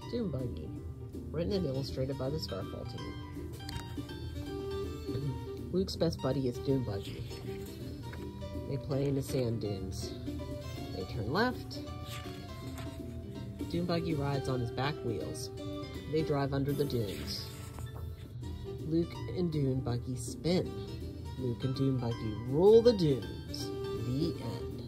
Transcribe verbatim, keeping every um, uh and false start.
Dune Buggy. Written and illustrated by the Starfall team. Luke's best buddy is Dune Buggy. They play in the sand dunes. They turn left. Dune Buggy rides on his back wheels. They drive under the dunes. Luke and Dune Buggy spin. Luke and Dune Buggy rule the dunes. The end.